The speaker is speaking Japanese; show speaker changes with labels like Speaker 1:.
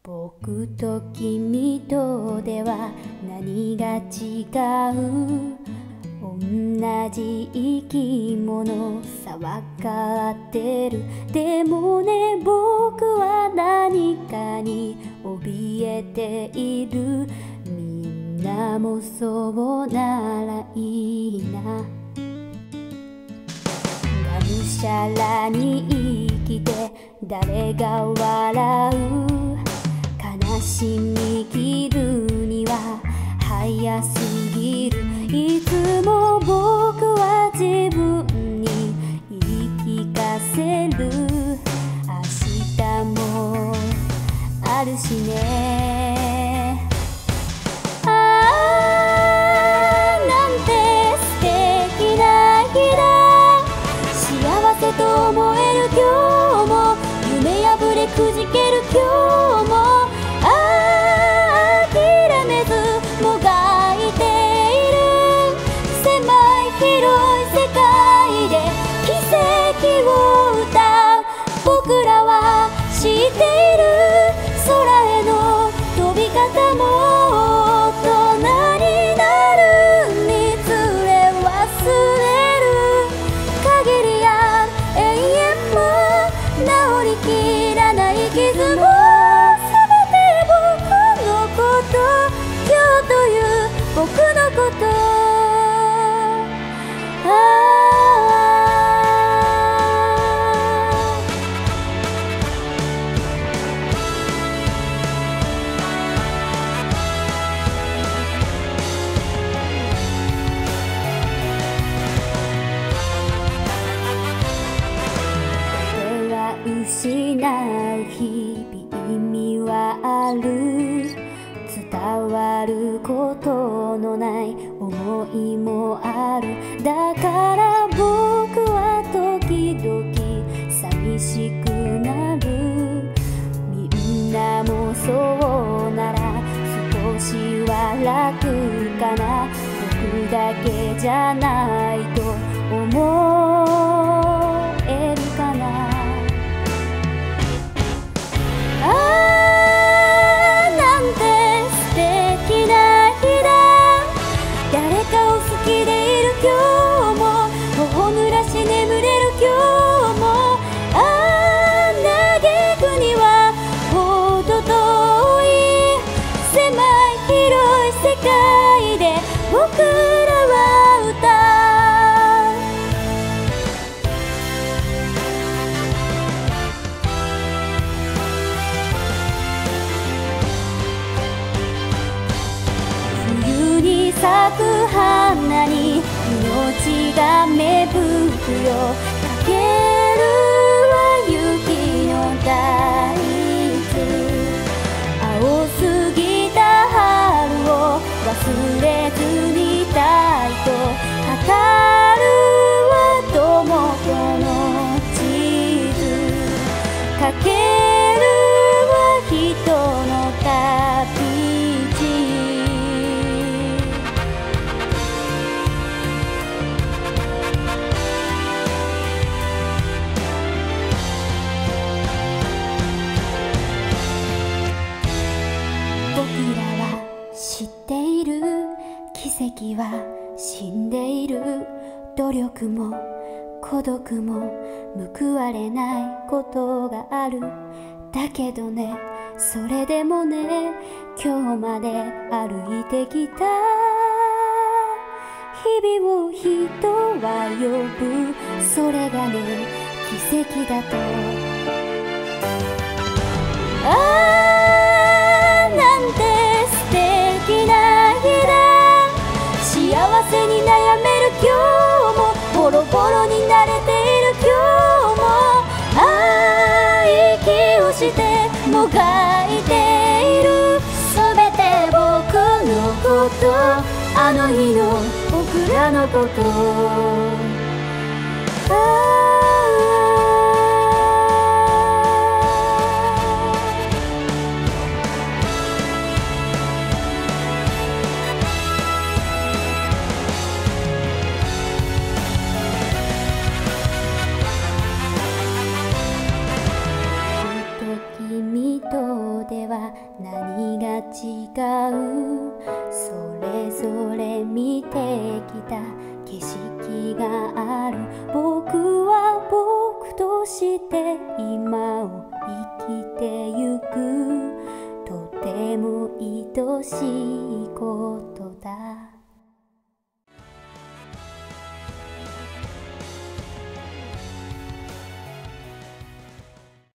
Speaker 1: 僕と君とでは何が違う？同じ生き物さわかってる。でもね、僕は何かに怯えている。みんなもそうならいいな。がむしゃらに生きて誰が笑う？悲しみ切るには早すぎる。いつも僕は自分に言い聞かせる。明日もあるしね。ああ、なんて素敵な日だ。幸せと思える今日も、夢破れくじける今日も、諦めずもがいている。狭い広い世界で奇跡を歌う。僕らは知っている。空への飛び方も大人になるにつれ忘れる。限りや永遠も治りきらない傷も、今日という僕のこと。手は失う日々、意味はある。伝わることのない思いもある。だから僕は時々寂しくなる。みんなもそうなら少しは楽かな。僕だけじゃないと思えるかな。誰かを好きでいる今日も、頬濡らし眠れる今日も、嘆くにはほど遠い。狭い広い世界で僕らは歌う。冬に咲く花に命が芽吹くよ。かけるは雪の大豆。青すぎた春を忘れずにいたいと語るは友との地図。かけるは人の旅路。僕らは知っている。奇跡は死んでいる。努力も孤独も報われないことがある。だけどね、それでもね、今日まで歩いてきた日々を人は呼ぶ。それがね、奇跡だと。なんて素敵な日だ。幸せに悩める今日も、ボロボロになれている今日も、息をしてもがいている。すべて僕のこと、あの日の僕らのこと。君人では何が違う？それぞれ見てきた景色がある。僕は僕として今を生きてゆく。とても愛しい